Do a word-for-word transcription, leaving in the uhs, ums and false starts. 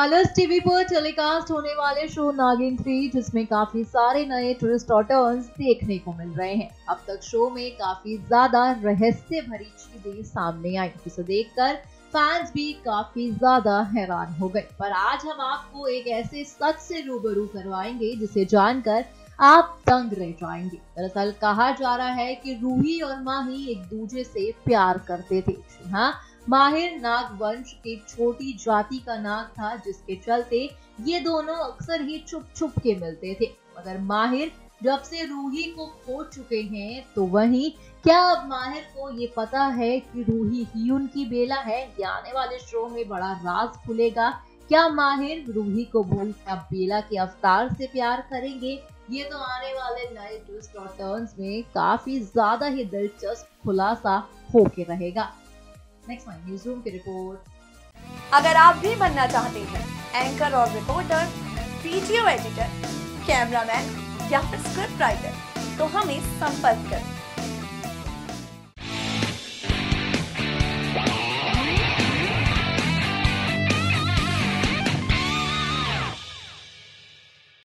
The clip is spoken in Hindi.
कलर्स टीवी पर टेलीकास्ट होने वाले शो नागिन थ्री, जिसमें काफी सारे नए ट्विस्ट और टर्न्स देखने को मिल रहे हैं। अब तक शो में काफी ज्यादा रहस्य भरी चीजें सामने आई, जिसे देखकर फैंस भी काफी ज्यादा हैरान हो गए। पर आज हम आपको एक ऐसे सच से रूबरू करवाएंगे जिसे जानकर आप दंग रह जाएंगे। दरअसल कहा जा रहा है कि रूही और माही एक दूसरे से प्यार करते थे। हाँ, माहिर नाग वंश की छोटी जाति का नाग था, जिसके चलते ये दोनों अक्सर ही छुप छुप के मिलते थे। मगर माहिर जब से रूही को खो चुके हैं, तो वहीं क्या अब माहिर को ये पता है कि रूही ही उनकी बेला है? या आने वाले शो में बड़ा राज खुलेगा। क्या माहिर रूही को भूल कर बेला के अवतार से प्यार करेंगे? ये तो आने वाले नए ट्विस्ट और टर्न्स में काफी ज्यादा ही दिलचस्प खुलासा होके रहेगा। नेक्स्ट वन न्यूज़ रूम की रिपोर्ट। अगर आप भी बनना चाहते हैं एंकर और रिपोर्टर, वीडियो एडिटर, कैमरामैन या फिर स्क्रिप्ट राइटर, तो हमें संपर्क करें।